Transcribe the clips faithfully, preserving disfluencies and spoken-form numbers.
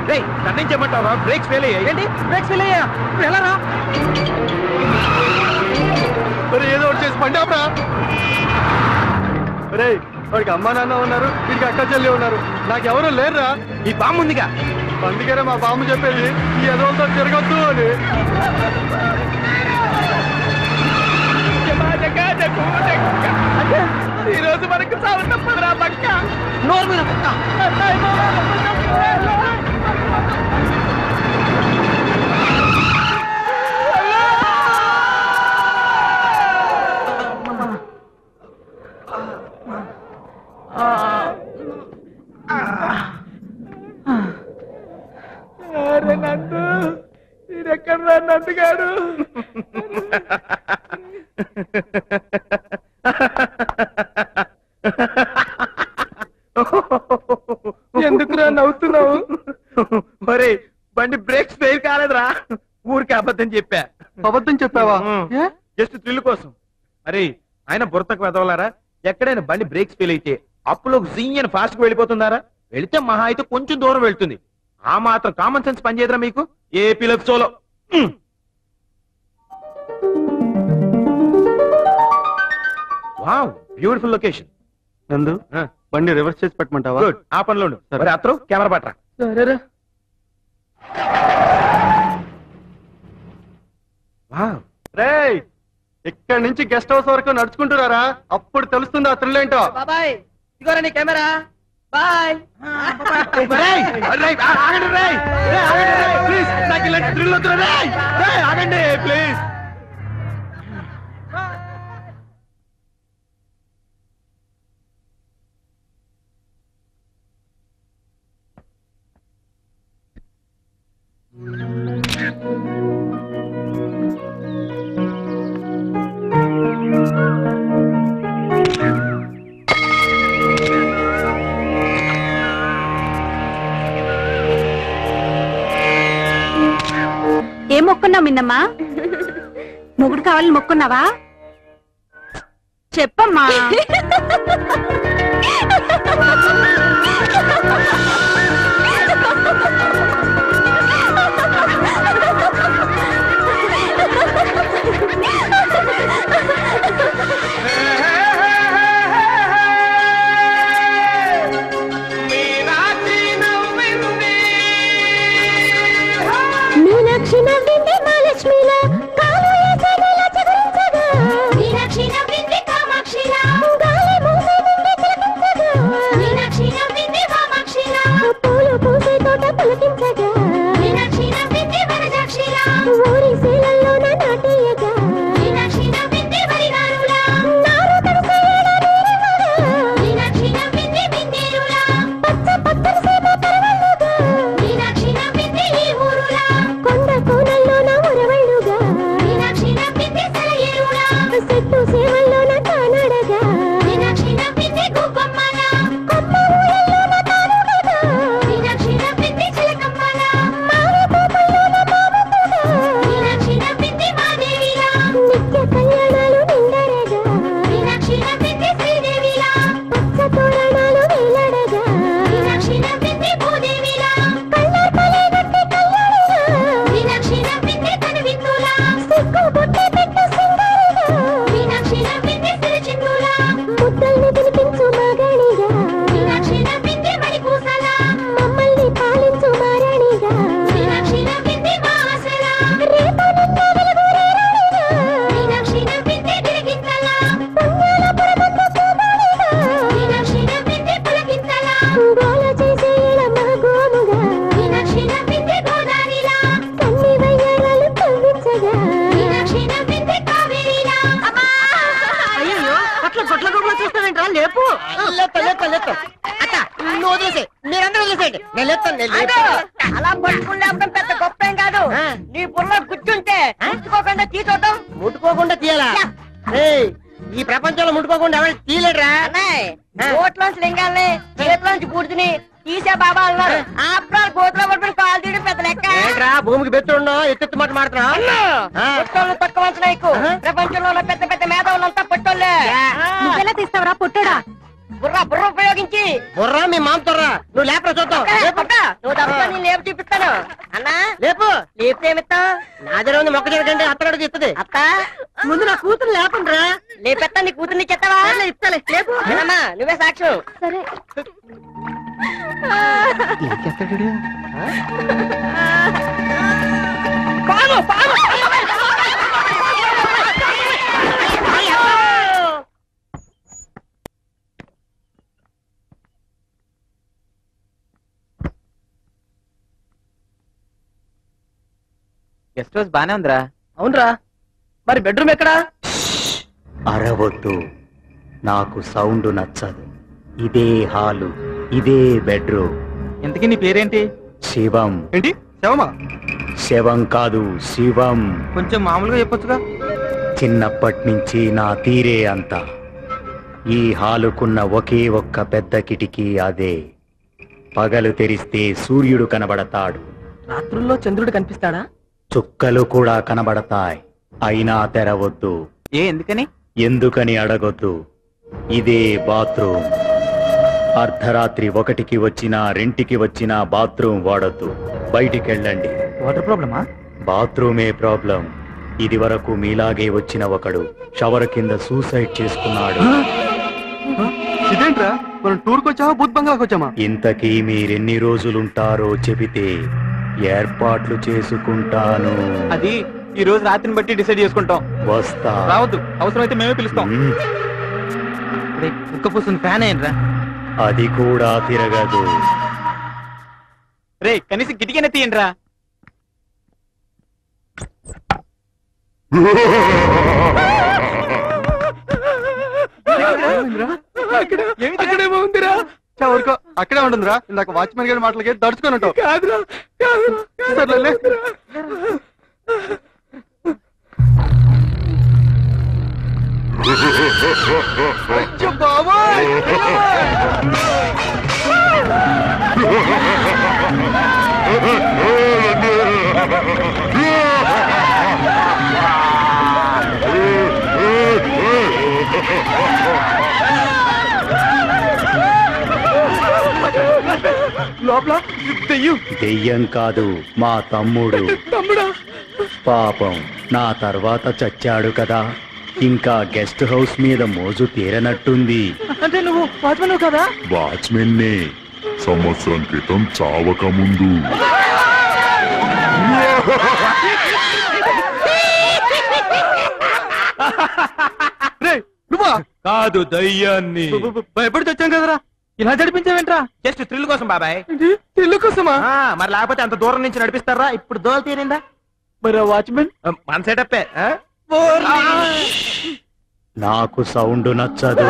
Turning చేయమంటావా? Brakes fail అయ్యాయి. ఏంటి బ్రేక్స్ ఫెయిల్ అయ్యా? వెళ్ళరా మరి ఏదో ఒకటి చేసి పండాపరా. రే వాడికి అమ్మా నాన్న ఉన్నారు, వీడికి అక్క చెల్లి ఉన్నారు, నాకెవరూ లేరురా. ఈ బాంబు ఉందిగా, అందుకనే మా బాంబు చెప్పేది ఈ ఎదవలతో తిరగొద్దు అని. ఈ రోజు మనకు చావు తప్పదురా పక్క. నోరు మీద పక్క. అరే నందు, ఇదెక్కడ్రా నందుగాడు? ఎందుకురా నవ్వుతున్నావు? ఒరే బండి బ్రేక్స్ ఫెయిల్ కాలేదురా, ఊరికి అబద్ధం చెప్పా. అబద్ధం చెప్పావా? జస్ట్ థ్రిల్ కోసం. అరే ఆయన బుర్తకు వెదవలారా, ఎక్కడైనా బండి బ్రేక్స్ ఫెయిల్ అయితే అప్పులోకి జియ్యని ఫాస్ట్ గా వెళ్ళిపోతుందారా? వెళితే మహా అయితే కొంచెం దూరం వెళ్తుంది. ఆ మాత్రం కామన్ సెన్స్ పనిచేయదురా మీకు? ఏ పిలప్ సోలో. Wow beautiful location. నందు బండి రివర్స్ చేసి పెట్టమంటావా? గుడ్, ఆ పనిలో ఉండు. సరే అత్రో కెమెరా పట్టరా. సరేరా. వావ్ రేయ్, ఇక్కడ నుంచి గెస్ట్ హౌస్ వరకు నడుచుకుంటున్నారా? అప్పుడు తెలుస్తుంది ఆ థ్రిల్ ఏంటో. బాబాయ్ ఇదిగోరా నీ కెమెరా. బాయ్. ఆగండి రేయ్, ప్లీజ్ నాకు ఇలాంటి థ్రిల్ వద్దురా రేయ్. ఆగండి ప్లీజ్. ఏం మొక్కున్నావు మిన్నమ్మా? మొగుడు కావాలని మొక్కున్నావా? చెప్పమ్మా. మీనాక్షి నవ్వింది మహాలక్ష్మిలా, కాలుయ జగల చదరించగా. మీనాక్షి నవ్వింది కామాక్షిలా, గాలి మూసే నిండి తిలకించగా. మీనాక్షి నవ్వింది వామాక్షిలా, పూలు పూసే తోట పులకించగా. మీనాక్షి నవ్వింది వరజాక్షిలా, ఊరి శీలల్లోన నాటేయగా. మీనాక్షి నవ్వింది వరినారులా, నారు తడిసేయడ నీరులా. మీనాక్షి నవ్వింది బిందేరులా, పచ్చ పచ్చని సీమ పరవళ్ళుగా. మీనాక్షి నవ్వింది ఈ ఊరులా, కొండ కోనల్లోన ఉరవళ్ళుగా. మీనాక్షి నవ్వింది సెలయేరులా, చెట్టు సేవల్లోన తానడగా. మీనాక్షి నవ్వింది గుబ్బమ్మల, కొమ్మ ఊయల్లోన తానుడగా. మీనాక్షి నవ్వింది చిలకమ్మల, మావి పూపల్లోన మామూలుగా. మీనాక్షి నవ్వింది మాదేవిలా, నిత్య కళ్యాణాలు నిండరగా. మీనాక్షి నవ్వింది శ్రీదేవిలా, పచ్చ తోరణాలు వేలాడగా. మీనాక్షి నవ్వింది భూదేవిలా, కళ్ళార్పలే గట్టి కళ్యాణిలా. మీనాక్షి నవ్వింది కనువిందులా, సిగ్గు బొట్టి పెట్టు సింగారిగా. మీనాక్షి నవ్వింది సిరిచిందులా, ముద్దల్ని తినిపించు మగాణిగా. మీనాక్షి నవ్వింది మణిపూసలా, మమ్మల్ని పాలించు మారాణిగా. మీనాక్షి నవ్వింది మా ఆశలా, రేపు నిన్న వెలుగురే రాణిగా. మీనాక్షి నవ్వింది గిరిగింతలా, పుణ్యాల పురమందు పూమాణిగా. మీనాక్షి నవ్వింది పులకింతలా, గోల చేసే ఎడమ గోముగా. మీనాక్షి నవ్వింది గోదారిలా, కన్ని వయ్యారాలు కవ్వించగా. మీనాక్షి నవ్వింది కావేరిలా. అయ్యో అట్లా గొట్ల గొప్ప చూస్తానంటరా? లేపు. అక్క నువ్వు వదిలేసే, మీరందరూ వదిలేసేయండి. నేను లేపుతాను, నేను లేపుతాను. అలా పట్టుకుంటే అర్థం పెద్ద గొప్ప ఏం కాదు. నీ పుల్ల కూర్చుంటే ముట్టుకోకుండా తీసుకోవటం. ముట్టుకోకుండా తీయాలా? ఏయ్, ఈ ప్రపంచంలో ముట్టుకోకుండా ఎవరు తీయలేడురా. కోట్లోంచి లింగాల్ని చేతిలోంచి పూర్తిని తీసే బాబా అన్నారు. ఆఫ్టర్ కోట్లో పట్టుకుని కాలు తీయడం పెద్ద లెక్క. ఏంట్రా భూమికి బెత్తుడున్నావు, ఎత్తెత్తు మాట మాడుతున్నావు? పొట్టోళ్ళు తక్కువ అంచనా ఎక్కువ. ప్రపంచంలో ఉన్న పెద్ద పెద్ద మేధావులంతా పొట్టోళ్ళే. నువ్వెలా తీస్తావరా పొట్టోడా? బుర్ర బుర్ర ఉపయోగించి. బుర్రా మీ మామతోర్రా, నువ్వు లేపరా చూద్దాం. నువ్వు తప్ప నీ లేపు చూపిస్తాను. అన్నా లేపు లేపితే ఏమిస్తావు? నా దగ్గర ఉంది మొక్క చేయకండి అత్తగడికి ఇస్తుంది. అత్త ముందు నా కూతురు లేపండ్రా. లేపెత్తా నీ కూతుర్ని చెత్తవా? ఇస్తాలే లేపు. ఏనమ్మా నువ్వే సాక్ష్యం. సరే పాము పాము గెస్ట్ హౌస్ బానే ఉందిరా. అవునరా, మరి బెడ్రూమ్ ఎక్కడా? అరవద్దు, నాకు సౌండ్ నచ్చదు. ఇదే హాలు, ఇదే బెడ్రూమ్. ఇంతకీ నీ పేరేంటి? శివం. ఏంటి శవమా? శవం కాదు, శివం. కొంచెం మామూలుగా చెప్పొచ్చుగా. చిన్నప్పటి నుంచి నా తీరే అంత. ఈ హాలుకున్న ఒకే ఒక్క పెద్ద కిటికీ అదే. పగలు తెరిస్తే సూర్యుడు కనబడతాడు, రాత్రుల్లో చంద్రుడు కనిపిస్తాడా? చుక్కలు కూడా కనబడతాయి. అయినా తెరవద్దు. ఏ ఎందుకని? ఎందుకని అడగొద్దు. ఇదే బాత్రూమ్. అర్ధరాత్రి ఒకటికి వచ్చినా రెంటికి వచ్చినా బాత్రూమ్ వాడొద్దు. బయటికెళ్ళండి. వాటర్ ప్రాబ్లమా? బాత్రూమే ప్రాబ్లం. ఇది వరకు మీలాగే వచ్చిన ఒకడు షవర్ కింద సూసైడ్ చేసుకున్నాడు. ఇదేంట్రా, మనం టూర్కి వచ్చామా బుద్ధ్ బంగ్లాకి వచ్చామా? ఇంతకీ మీరెన్ని రోజులుంటారో చెబితే ఏర్పాట్లు చేసుకుంటాను. అది ఈ రోజు రాత్రిని బట్టి డిసైడ్ చేసుకుంటాం. వస్తా. రావద్దు, అవసరమైతే మేమే పిలుస్తాం. మ్, కుక్క పూసిన ఫ్యాన్ ఏంట్రా? అది కూడా తిరగదు. రే కనీసం కిటికీనే తీయండిరా. అక్కడేమో ఉందిరా. ఊరుకో, అక్కడే ఉంటుందిరా. ఇందాక వాచ్మెన్ గారి మాటలకి దడుచుకొని ఉంటావు. కాదురా కాదురా. బాబాయ్ లోపల దెయ్యం. దెయ్యం కాదు, మా తమ్ముడు. తమ్ముడా? పాపం నా తర్వాత చచ్చాడు కదా, ఇంకా గెస్ట్ హౌస్ మీద మోజు తీరనట్టుంది. అంటే నువ్వు వాచ్మెన్ కదా? వాచ్మెన్నే. సంవత్సరం క్రితం చావక ముందు. నువ్వా? కాదు, దయ్యాన్ని. భయపడి తెచ్చాం కదరా, ఇలా జడిపించావేంట్రా? జస్ట్ థ్రిల్ కోసం బాబాయ్. థ్రిల్ కోసమా? మరి లేకపోతే అంత దూరం నుంచి నడిపిస్తారా? ఇప్పుడు దోల తీరిందా? మరి వాచ్మెన్ మన సెటప్పే. నాకు సౌండ్ నచ్చదు.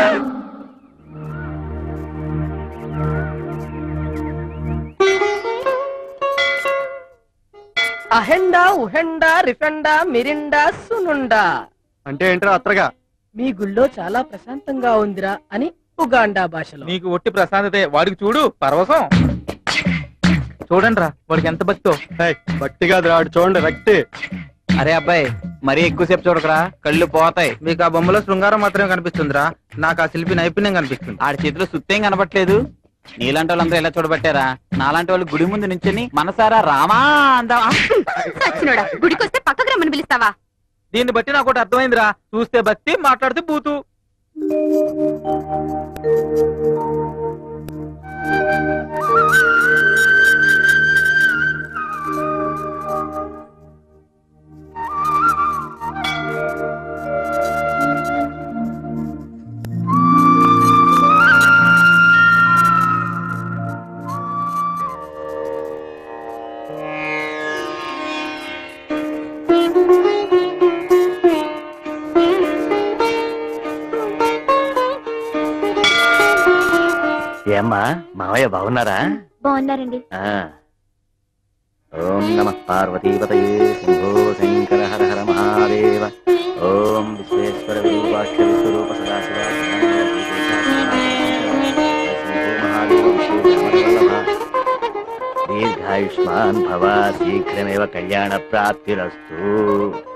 అహెండా ఉహెండా రిఫెండా మిరిండా సునుండా అంటే ఏంట్రా అత్రగా? మీ గుళ్ళో చాలా ప్రశాంతంగా ఉందిరా అని ఉగాండా భాషలో. నీకు ఒట్టి ప్రశాంతతే, వాడికి చూడు పరవశం. చూడండి రా వాడికి ఎంత భక్తో. భక్తి కాదు రాడు, చూడండి రక్తి. అరే అబ్బాయి, మరీ ఎక్కువసేపు చూడకరా, కళ్ళు పోతాయి. మీకు ఆ బొమ్మలో శృంగారం మాత్రమే కనిపిస్తుందిరా, నాకు ఆ శిల్పి నైపుణ్యం కనిపిస్తుంది. ఆడి చేతిలో సుత్తేం కనబట్లేదు. నీలాంటి వాళ్ళందరూ ఎలా చూడబట్టారా? నాలాంటి వాళ్ళు గుడి ముందు నుంచొని మనసారా రామా అందా. గుడికొస్తే పక్కకు రమ్మని పిలుస్తావా? దీన్ని బట్టి నాకు ఒకటి అర్థమైందిరా, చూస్తే భక్తి, మాట్లాడితే బూతు. ఏమ్మా, మావయ్య బాగున్నారా? బాగున్నారండి. ఓం నమః పార్వతీపతయే శంభో శంకర హర హర మహాదేవ. ఓం విశ్వేశ్వర విరూపాక్ష విశ్వరూప సదాశివ దీర్ఘాయుష్మాన్ భవ, శీఘ్రమేవ కళ్యాణ ప్రాప్తిరస్తు.